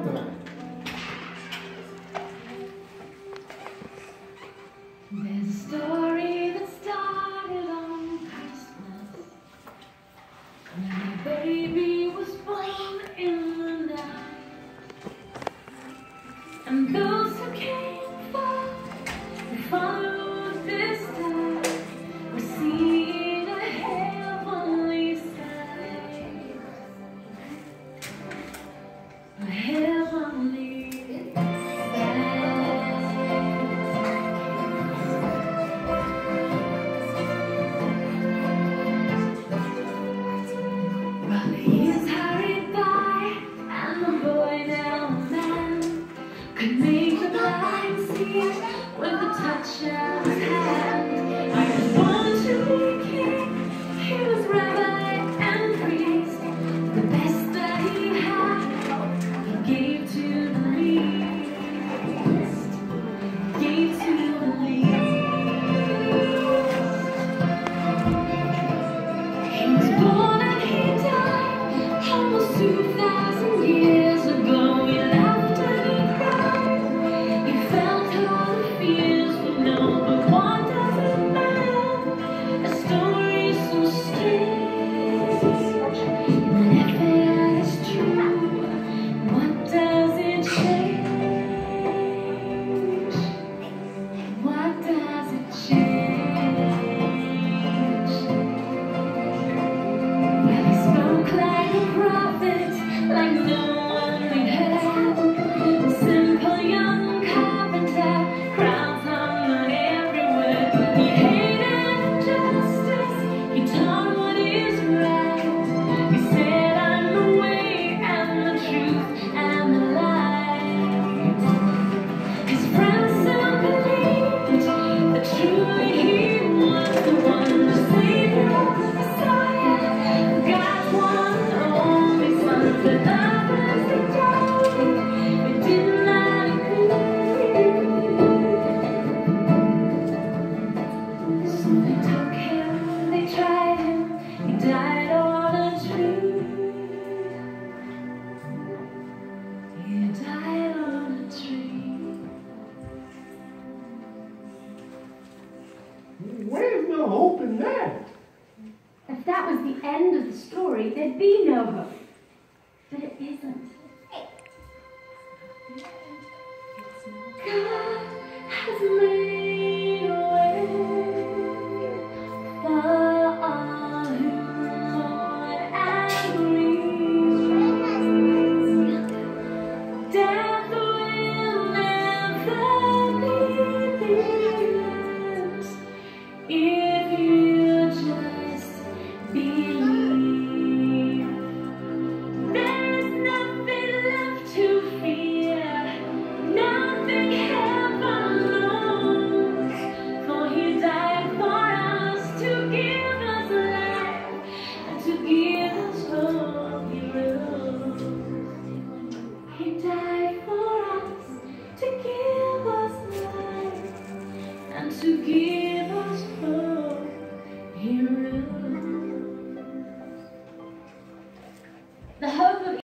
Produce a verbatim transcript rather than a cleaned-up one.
있더라. There's a story that started on Christmas, when a baby was born in the night, and those who came for to follow this star were seeing a heavenly sight, a heavenly sight. Years hurried by, and the boy now a man could make the blind see with the touch of his hand. He was born to be king, he was rabbi and priest. The best that he had, he gave to the least, gave to the least. He was born and he died, almost to